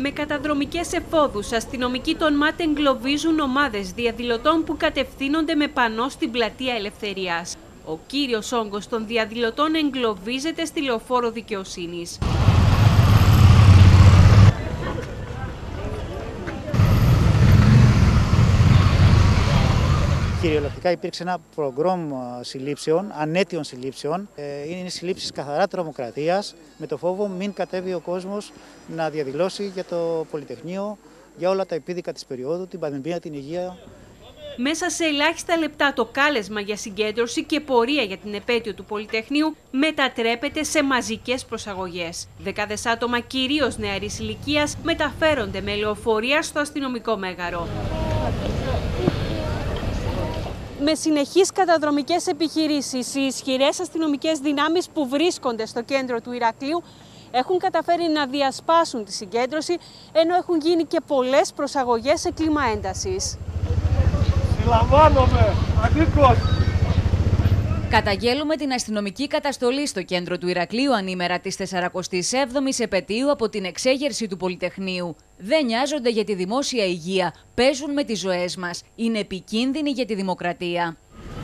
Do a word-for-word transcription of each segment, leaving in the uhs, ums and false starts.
Με καταδρομικές εφόδους, αστυνομικοί των ΜΑΤ εγκλωβίζουν ομάδες διαδηλωτών που κατευθύνονται με πανό στην Πλατεία Ελευθερίας. Ο κύριος όγκος των διαδηλωτών εγκλωβίζεται στη Λεωφόρο Δικαιοσύνης. Κυριολεκτικά υπήρξε ένα προγκρόμ συλλήψεων, ανέτειων συλλήψεων. Είναι συλλήψεις καθαρά τρομοκρατίας, με το φόβο μην κατέβει ο κόσμος να διαδηλώσει για το Πολυτεχνείο, για όλα τα επίδικα της περίοδου, την πανδημία, την υγεία. Μέσα σε ελάχιστα λεπτά το κάλεσμα για συγκέντρωση και πορεία για την επέτειο του Πολυτεχνείου μετατρέπεται σε μαζικές προσαγωγές. Δεκάδες άτομα, κυρίως νεαρής ηλικίας, μεταφέρονται με λεωφορεία στο αστυνομικό μέγαρο. Με συνεχείς καταδρομικές επιχειρήσεις, οι ισχυρές αστυνομικές δυνάμεις που βρίσκονται στο κέντρο του Ηρακλείου έχουν καταφέρει να διασπάσουν τη συγκέντρωση, ενώ έχουν γίνει και πολλές προσαγωγές σε κλίμα έντασης. Συλλαμβάνομαι, ανήκος. Καταγγέλουμε την αστυνομική καταστολή στο κέντρο του Ηρακλείου ανήμερα της σαρακοστής έβδομης επετείου από την εξέγερση του Πολυτεχνείου. Δεν νοιάζονται για τη δημόσια υγεία, παίζουν με τις ζωές μας, είναι επικίνδυνοι για τη δημοκρατία.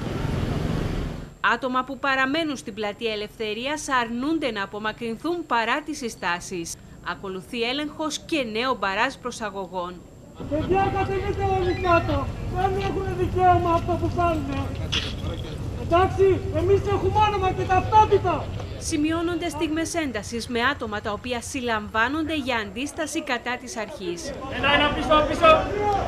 Άτομα που παραμένουν στην Πλατεία Ελευθερίας αρνούνται να απομακρυνθούν παρά τις συστάσεις. Ακολουθεί έλεγχος και νέο μπαράζ προσαγωγών. Παιδιά, κατεβείτε όλοι κάτω. Δεν έχουν δικαίωμα αυτό που κάνουν. Εντάξει, εμείς έχουμε όνομα και ταυτότητα. Σημειώνονται στιγμές έντασης με άτομα τα οποία συλλαμβάνονται για αντίσταση κατά της αρχής. Ένα, ένα, πίσω, πίσω.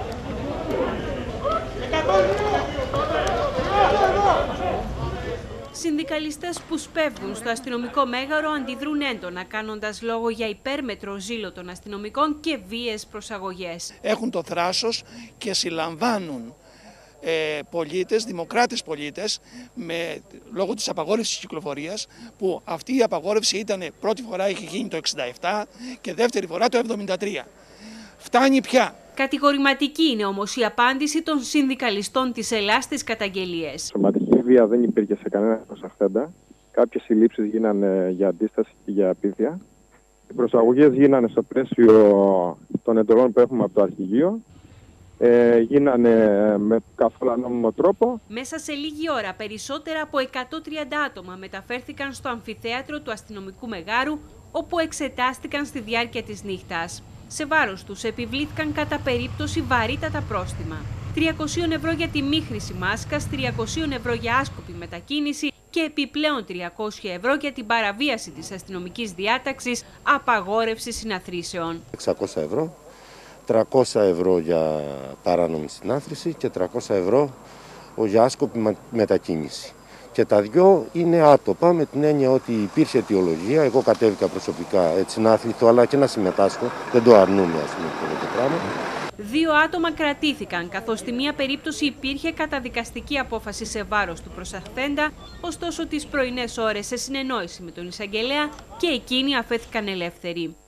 Συνδικαλιστές που σπέβδουν στο αστυνομικό μέγαρο αντιδρούν έντονα, κάνοντας λόγο για υπέρμετρο ζήλο των αστυνομικών και βίαιες προσαγωγές. Έχουν το θράσος και συλλαμβάνουν ε, πολίτες, δημοκράτες πολίτες, με, λόγω της απαγόρευσης της κυκλοφορίας, που αυτή η απαγόρευση ήταν πρώτη φορά είχε γίνει το εξήντα επτά και δεύτερη φορά το εβδομήντα τρία. Φτάνει πια. Κατηγορηματική είναι όμως η απάντηση των συνδικαλιστών της Ελλάς στις καταγγελίες. Σωματική βία δεν υπήρχε σε κανένα προσαχθέντα. Κάποιες συλλήψεις γίνανε για αντίσταση και για απίθεια. Οι προσαγωγές γίνανε στο πλαίσιο των εντολών που έχουμε από το αρχηγείο. Ε, γίνανε με καθόλου νόμιμο τρόπο. Μέσα σε λίγη ώρα περισσότερα από εκατόν τριάντα άτομα μεταφέρθηκαν στο αμφιθέατρο του αστυνομικού μεγάρου, όπου εξετάστηκαν στη διάρκεια της νύχτας. Σε βάρος τους επιβλήθηκαν κατά περίπτωση βαρύτατα πρόστιμα. τριακόσια ευρώ για τη μη χρήση μάσκας, τριακόσια ευρώ για άσκοπη μετακίνηση και επιπλέον τριακόσια ευρώ για την παραβίαση της αστυνομικής διάταξης απαγόρευση συναθρήσεων. εξακόσια ευρώ, τριακόσια ευρώ για παράνομη συνάθρηση και τριακόσια ευρώ για άσκοπη μετακίνηση. Και τα δυο είναι άτοπα, με την έννοια ότι υπήρχε αιτιολογία. Εγώ κατέβηκα προσωπικά έτσι να αθληθώ, αλλά και να συμμετάσχω. Δεν το αρνούμε, ας πούμε, αυτό το πράγμα. Δύο άτομα κρατήθηκαν, καθώς στη μία περίπτωση υπήρχε καταδικαστική απόφαση σε βάρος του προσαχθέντα, ωστόσο τις πρωινές ώρες σε συνεννόηση με τον εισαγγελέα και εκείνοι αφέθηκαν ελεύθεροι.